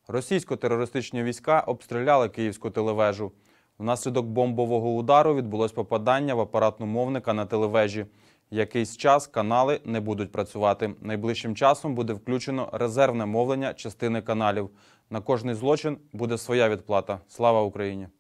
Російсько-терористичні війська обстріляли Київську Телевежу. Внаслідок бомбового удару відбулось попадання в апаратну мовника на телевежі. Якийсь час канали не будуть працювати. Найближчим часом буде включено резервне мовлення частини каналів. На кожний злочин буде своя відплата. Слава Україні!